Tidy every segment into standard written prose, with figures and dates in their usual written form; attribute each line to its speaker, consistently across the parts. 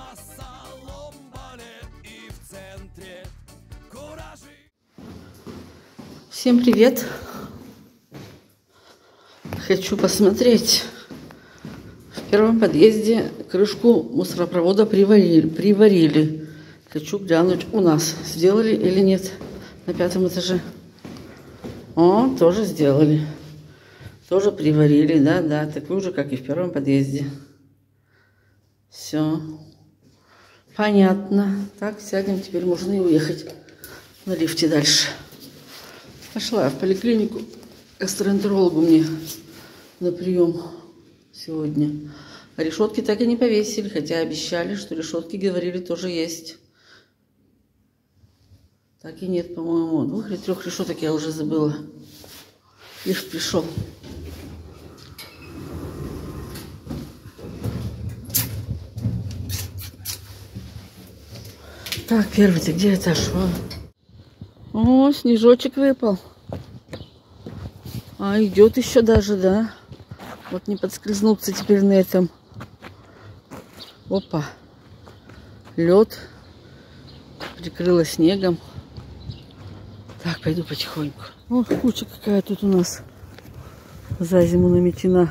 Speaker 1: Всем привет! Хочу посмотреть. В первом подъезде крышку мусоропровода приварили. Хочу глянуть, у нас сделали или нет на 5-м этаже. О, тоже сделали. Тоже приварили, да, такую же, как и в первом подъезде. Все. Понятно. Так, сядем, теперь можно и уехать на лифте дальше. Пошла в поликлинику к гастроэнтерологу мне на прием сегодня. А решетки так и не повесили, хотя обещали, что решетки, говорили, тоже есть. Так и нет, по-моему. 2 или 3 решеток я уже забыла. Лифт пришел. Так, первый-то где этаж? О, снежочек выпал. А идет еще даже, да? Вот не подскользнуться теперь на этом. Опа. Лед. Прикрыло снегом. Так, пойду потихоньку. Ох, куча какая тут у нас за зиму наметена.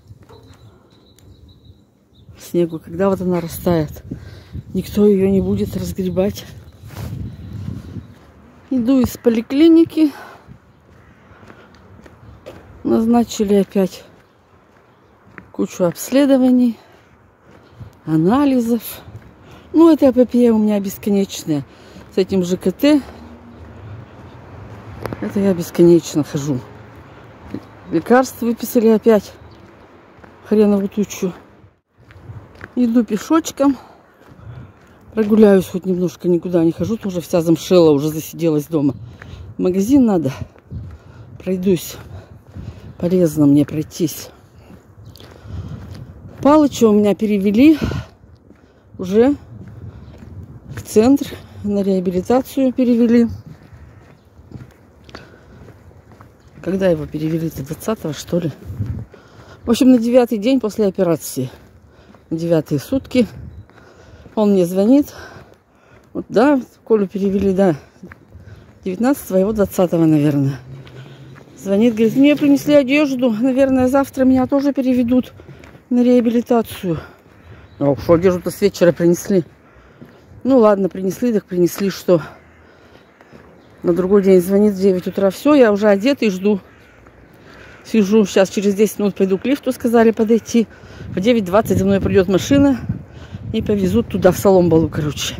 Speaker 1: Снегу. Когда вот она растает? Никто ее не будет разгребать. Иду из поликлиники. Назначили опять кучу обследований, анализов. Ну, эта эпопея у меня бесконечная. С этим ЖКТ. Это я бесконечно хожу. Лекарства выписали опять. Хренову тучу. Иду пешочком. Прогуляюсь хоть немножко, никуда не хожу. Тоже вся замшела, уже засиделась дома. В магазин надо. Пройдусь. Полезно мне пройтись. Палыча у меня перевели уже в центр. На реабилитацию перевели. Когда его перевели-то? 20-го, что ли? В общем, на 9-й день после операции. На 9-е сутки. Он мне звонит. Вот, да, Колю перевели, да. 19-го, его 20-го, наверное. Звонит, говорит, мне принесли одежду. Наверное, завтра меня тоже переведут на реабилитацию. Ну, что одежду-то с вечера принесли. Ну, ладно, принесли, так принесли, что... На другой день звонит в 9 утра. Все, я уже одета и жду. Сижу, сейчас через 10 минут пойду к лифту, сказали подойти. В 9:20 за мной придет машина и повезут туда, в Соломбалу, короче.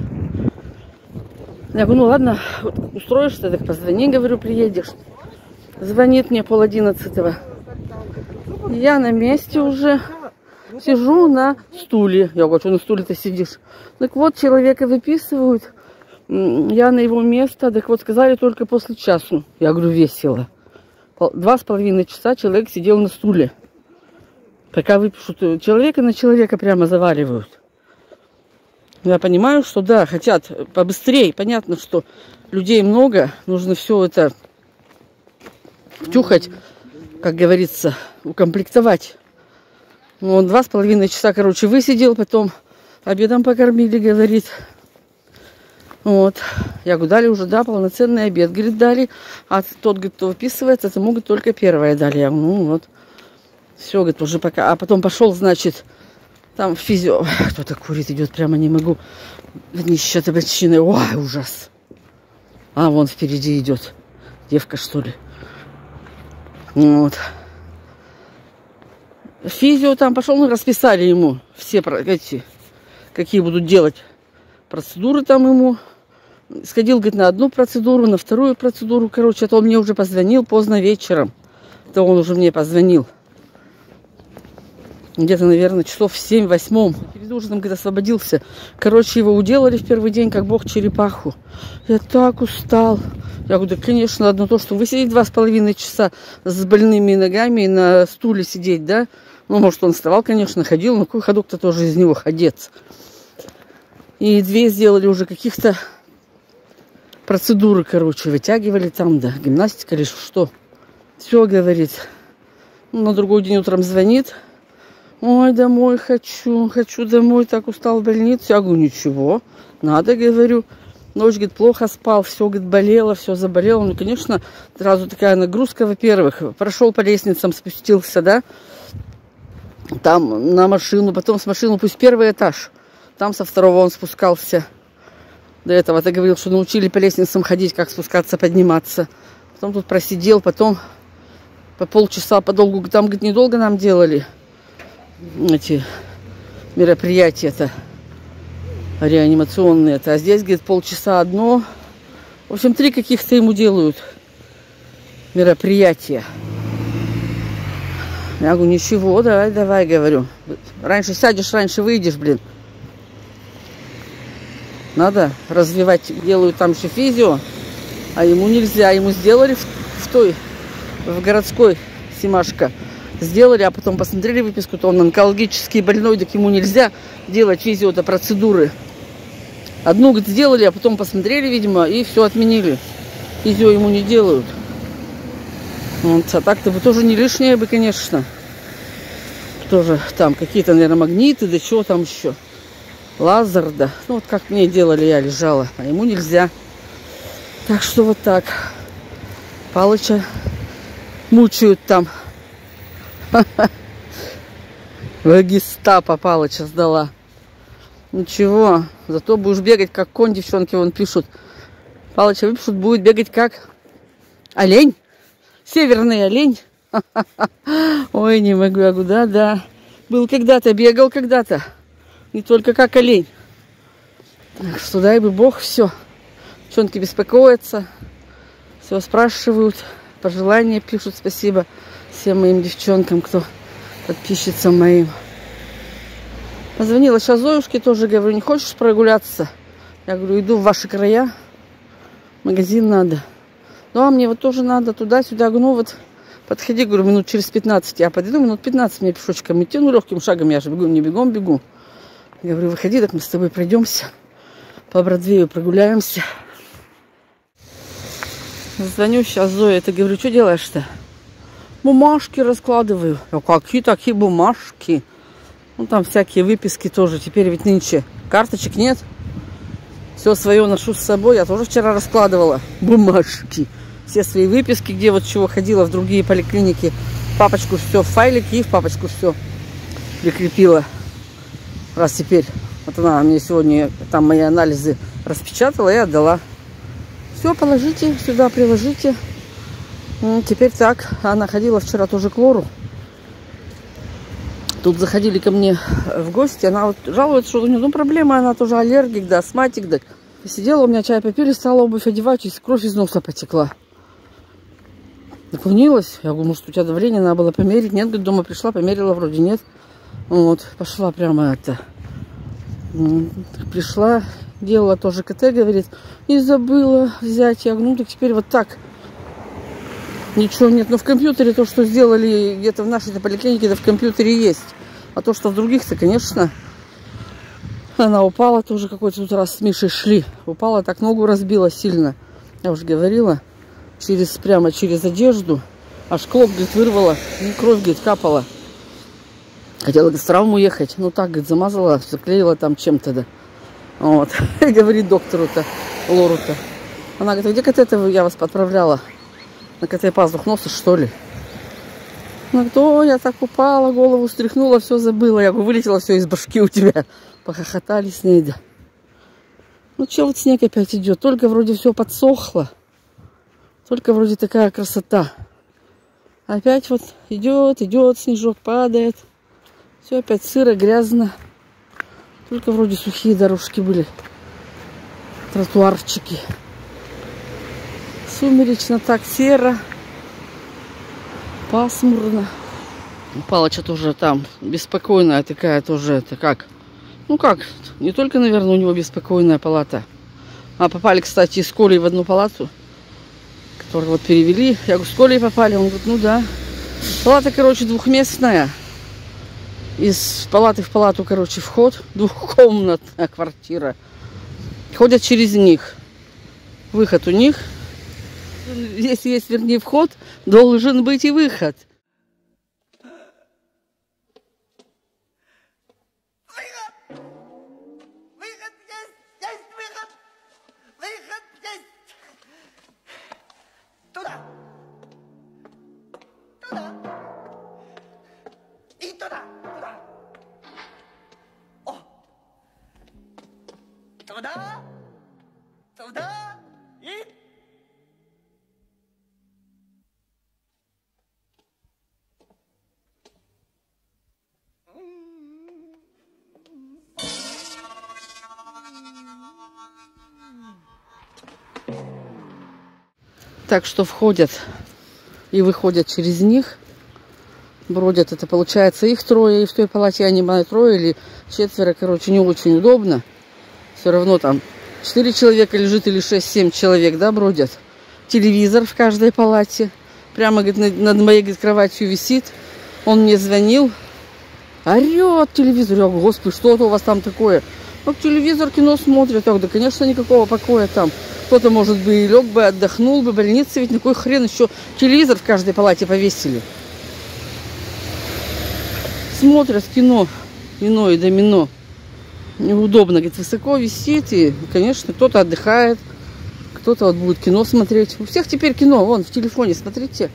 Speaker 1: Я говорю, ну ладно, вот устроишься, так позвони, говорю, приедешь. Звонит мне 10:30. Я на месте уже сижу на стуле. Я говорю, что на стуле-то сидишь? Так вот, человека выписывают. Я на его место. Так вот, сказали только после часу. Я говорю, весело. 2,5 часа человек сидел на стуле. Пока выпишут человека, на человека прямо заваливают. Я понимаю, что да, хотят побыстрее. Понятно, что людей много. Нужно все это втюхать, как говорится, укомплектовать. Ну, он 2,5 часа, короче, высидел. Потом обедом покормили, говорит. Вот. Я говорю, дали уже, да, полноценный обед. Говорит, дали. А тот, говорит, кто выписывается, это могут только первое дали. Я говорю, ну вот. Все, говорит, уже пока. А потом пошел, значит, там физио. Кто-то курит, идет, прямо не могу. Днище табачины. Ой, ужас. А, вон впереди идет. Девка, что ли. Вот. Физио там пошел, мы расписали ему все эти, какие будут делать процедуры там ему. Сходил, говорит, на одну процедуру, на вторую процедуру. Короче, это он мне уже позвонил поздно вечером. Это он уже мне позвонил. Где-то, наверное, часов в 7-8. Перед ужином, когда освободился. Короче, его уделали в первый день, как бог черепаху. Я так устал. Я говорю, да, конечно, одно то, что вы сидите 2,5 часа с больными ногами и на стуле сидеть, да? Ну, может, он вставал, конечно, ходил, но какой ходок-то тоже из него ходец. И 2 сделали уже каких-то процедуры, короче, вытягивали там, да, гимнастика или что. Все, говорит. На другой день утром звонит. Ой, домой хочу домой, так устал в больницу. Я говорю, ничего, надо, говорю. Ночь, говорит, плохо спал, все, говорит, болело, все заболело. Ну, конечно, сразу такая нагрузка, во-первых. Прошел по лестницам, спустился, да, там на машину, потом с машины, пусть первый этаж. Там со второго он спускался. До этого ты говорил, что научили по лестницам ходить, как спускаться, подниматься. Потом тут просидел, потом по полчаса подолгу. Там, говорит, недолго нам делали эти мероприятия-то реанимационные-то. А здесь, говорит, полчаса одно. В общем, 3 каких-то ему делают мероприятия. Я говорю, ничего, давай, говорю. Раньше сядешь, раньше выйдешь, блин. Надо развивать, делают там еще физио, а ему нельзя. Ему сделали в городской Симашко. Сделали, а потом посмотрели выписку, то он онкологический больной, так ему нельзя делать физио-то процедуры. Одну, говорит, сделали, а потом посмотрели, видимо, и все отменили. Физио ему не делают. Вот, а так-то бы тоже не лишнее бы, конечно. Тоже там какие-то, наверное, магниты, да чего там еще. Лазер, да. Ну, вот как мне делали, я лежала, а ему нельзя. Так что вот так. Палыча мучают там. В гестапо Палыча сдала. Ничего, зато будешь бегать, как конь, девчонки вон пишут. Палыча выпишут, будет бегать как олень. Северный олень. Ой, не могу, я говорю, да. Был когда-то, бегал когда-то. Не только как олень. Так что дай бы Бог, все. Девчонки беспокоятся. Все спрашивают. Пожелания пишут. Спасибо всем моим девчонкам, кто подписчицам моим. Позвонила сейчас Зоюшке тоже, говорю, не хочешь прогуляться? Я говорю, иду в ваши края. Магазин надо. Ну, а мне вот тоже надо туда-сюда. Ну, вот подходи, говорю, минут через 15. Я подойду, минут 15 мне пешочком идти. Ну, легким шагом, я же бегу, не бегом бегу. Я говорю, выходи, так мы с тобой пройдемся. По Бродвею прогуляемся. Звоню сейчас Зое, ты говорю, что делаешь-то? Бумажки раскладываю. А какие такие бумажки? Ну, там всякие выписки тоже. Теперь ведь нынче карточек нет. Все свое ношу с собой. Я тоже вчера раскладывала бумажки. Все свои выписки, где вот чего ходила в другие поликлиники. В папочку все, в файлик и в папочку все прикрепила. Раз теперь, вот она мне сегодня там мои анализы распечатала и отдала. Все, положите сюда, приложите. Теперь так. Она ходила вчера тоже к Лору. Тут заходили ко мне в гости. Она вот жалуется, что у нее проблема. Она тоже аллергик, да, астматик, да. Посидела у меня, чай попили, стала обувь одевать, и кровь из носа потекла. Наклонилась. Я говорю, может, у тебя давление надо было померить? Нет, говорит, дома пришла, померила, вроде нет. Вот, пошла прямо это. Пришла, делала тоже КТ, говорит, и забыла взять. Я говорю, ну так теперь вот так. Ничего нет. Но в компьютере то, что сделали где-то в нашей поликлинике, это в компьютере есть. А то, что в других-то, конечно, она упала тоже какой-то тут раз с Мишей шли. Упала, так ногу разбила сильно. Я уже говорила, прямо через одежду. Аж клок, говорит, вырвала. И кровь, говорит, капала. Хотела, говорит, с травму ехать. Ну так, говорит, замазала, заклеила там чем-то, да. Вот. И говорит доктору-то, Лору-то. Она говорит, а где КТ-то я вас отправляла? На КТ пазух носа, что ли? Ну, кто? Я так упала, голову стряхнула, все забыла. Я говорю, вылетела все из башки у тебя. Похохотали с ней, да. Ну, что вот снег опять идет? Только вроде все подсохло. Только вроде такая красота. Опять вот идет, снежок падает. Все опять сыро, грязно. Только вроде сухие дорожки были. Тротуарчики. Сумеречно, так серо. Пасмурно. Палыча тоже там беспокойная такая тоже. Это как? Ну как? Не только, наверное, у него беспокойная палата. А попали, кстати, с Колей в одну палату. Которую вот перевели. Я говорю, с Колей попали. Он говорит, ну да. Палата, короче, двухместная. Из палаты в палату, короче, вход. Двухкомнатная квартира. Ходят через них. Выход у них. Если есть, вернее, вход, должен быть и выход.
Speaker 2: Туда, туда и...
Speaker 1: Так что входят и выходят через них. Бродят, это получается их трое, и в той палате они трое или четверо, короче, не очень удобно. Все равно там 4 человека лежит или 6-7 человек, да, бродят. Телевизор в каждой палате. Прямо, говорит, над моей, говорит, кроватью висит. Он мне звонил. Орет телевизор. Я говорю, господи, что-то у вас там такое? Ну, телевизор, кино смотрят. Я говорю, да, конечно, никакого покоя там. Кто-то, может быть, и лег бы, отдохнул бы. Больница ведь на кой хрен еще телевизор в каждой палате повесили. Смотрят кино, ино и домино. Неудобно, говорит, высоко висит. И, конечно, кто-то отдыхает. Кто-то вот будет кино смотреть. У всех теперь кино, вон, в телефоне, смотрите.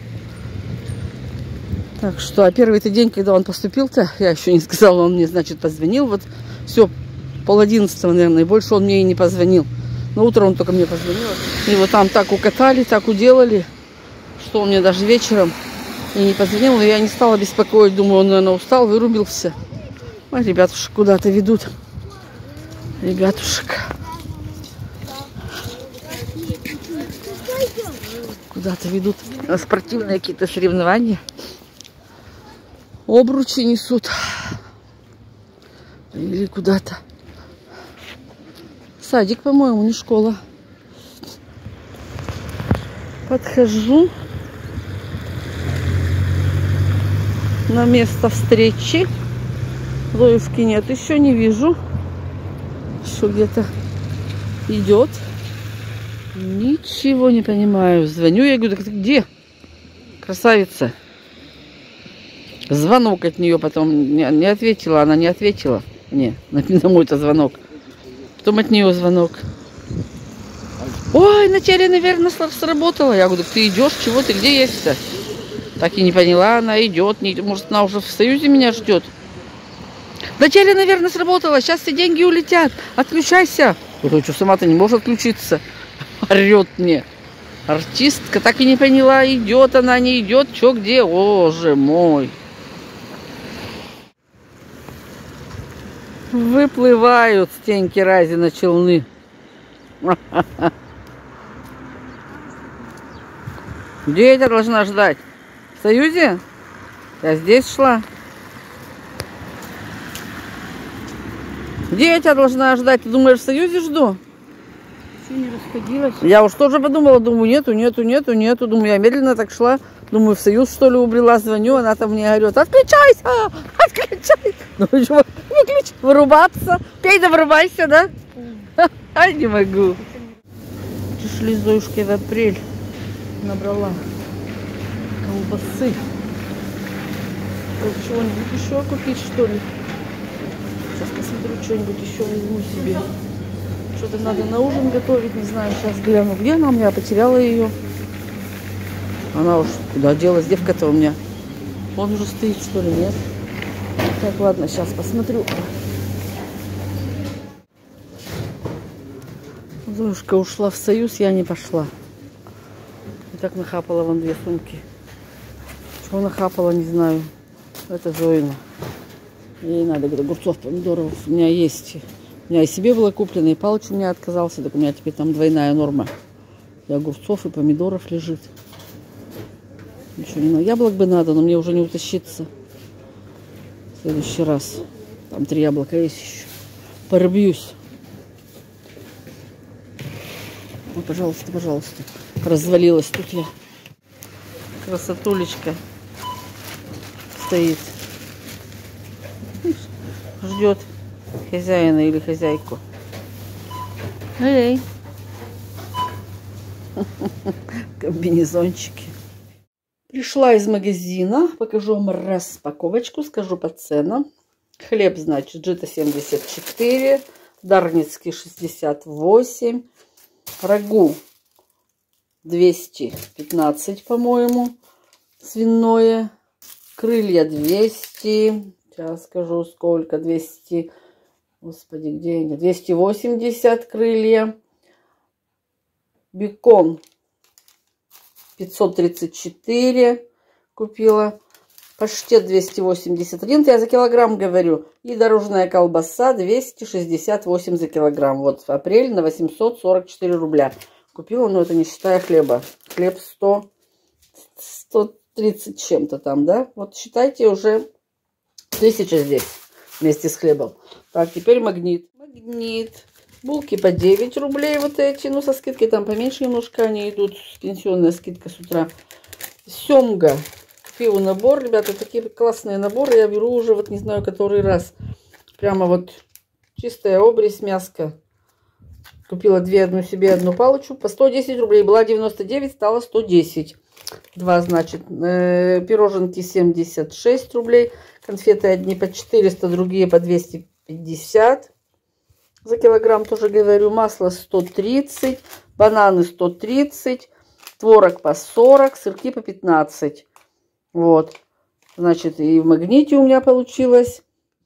Speaker 1: Так что, а первый-то день, когда он поступил-то, я еще не сказала, он мне, значит, позвонил. Вот все, 10:30, наверное, и больше он мне и не позвонил. Но утром он только мне позвонил. И вот там так укатали, так уделали, что он мне даже вечером и не позвонил. Но я не стала беспокоить, думаю, он, наверное, устал, вырубился. Ой, ребятушек куда-то ведут. Ребятушек. Куда-то ведут на спортивные какие-то соревнования. Обручи несут. Или куда-то. Садик, по-моему, не школа. Подхожу на место встречи. Зоюшки нет, еще не вижу. Что где-то идет. Ничего не понимаю. Звоню, я говорю, так ты где? Красавица. Звонок от нее потом не ответила. Она не ответила мне на мой-то звонок. Потом от нее звонок. Ой, вначале, наверное, сработала. Я говорю, ты идешь, чего ты, где есть-то? Так и не поняла, она идет. Может, она уже в Союзе меня ждет. Вначале, наверное, сработала. Сейчас все деньги улетят. Отключайся. Я говорю, что сама-то не может отключиться. Орет мне. Артистка так и не поняла, идет она, не идет, что где. Боже мой. Выплывают стенки Разина челны. Где я тебя должна ждать? В Союзе? Я здесь шла. Где я тебя должна ждать? Ты думаешь, в Союзе жду?
Speaker 3: Не расходилась.
Speaker 1: Я уж тоже подумала, думаю, нету. Думаю, я медленно так шла. Думаю, в Союз, что ли, убрела, звоню, она там мне орет, отключайся, отключайся. Ну, чего, выключи, вырубаться. Пей да вырубайся, да? Ай, не могу. Пришли с Зоюшкой в апрель. Набрала колбасы. Чего-нибудь еще купить, что ли? Сейчас посмотрю, что-нибудь еще возьму себе. Что-то надо на ужин готовить, не знаю, сейчас гляну, где она у меня, потеряла ее. Она уж куда делась, девка-то у меня. Он уже стоит, что ли, нет? Так, ладно, сейчас посмотрю. Зоюшка ушла в Союз, я не пошла. И так нахапала вон 2 сумки. Чего нахапала, не знаю. Это Зоина. Ей надо, говорит, огурцов, помидоров у меня есть. У меня и себе было куплено, и Палыч у меня отказался. Так у меня теперь там двойная норма. И огурцов, и помидоров лежит. Ничего не надо. Яблок бы надо, но мне уже не утащиться. В следующий раз. Там 3 яблока есть еще. Порыбьюсь. Ой, пожалуйста, пожалуйста. Развалилась тут я. Красотулечка стоит. Ждет хозяина или хозяйку. Эй. Комбинезончики. Пришла из магазина. Покажу вам распаковочку. Скажу по ценам. Хлеб, значит, Джита 74. Дарницкий 68. Рагу 215, по-моему. Свиное. Крылья 200. Сейчас скажу, сколько. 200. Господи, где они? 280 крылья. Бекон 534 купила. Паштет 281. Это я за килограмм говорю. И дорожная колбаса 268 за килограмм. Вот в апреле на 844 рубля. Купила, но это не считая хлеба. Хлеб 130 чем-то там, да? Вот считайте, уже 1000 здесь вместе с хлебом. Так, теперь магнит. Магнит. Булки по 9 рублей вот эти. Ну, со скидкой там поменьше немножко они идут. Пенсионная скидка с утра. Семга. Купила набор. Ребята, такие классные наборы. Я беру уже, вот не знаю, который раз. Прямо вот чистая обрезь, мяско. Купила одну себе, одну палочку. По 110 рублей. Была 99, стала 110. Два, значит, пироженки 76 рублей. Конфеты одни по 400, другие по 250 за килограмм, тоже говорю. Масло 130, бананы 130, творог по 40, сырки по 15. Вот. Значит, и в магните у меня получилось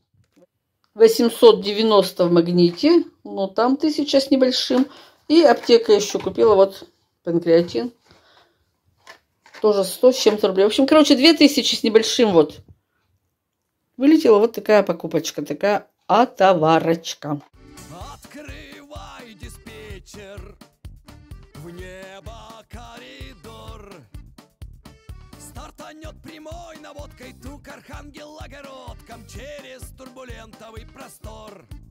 Speaker 1: 890 в магните. Ну, там 1000 с небольшим. И аптека еще купила, вот, панкреатин. Тоже 100 с чем-то рублей. В общем, короче, 2000 с небольшим вот. Вылетела вот такая покупочка, такая отоварочка.
Speaker 2: Открывай диспетчер, в небо коридор. Стартанет прямой наводкой тук архангел огородком через турбулентовый простор.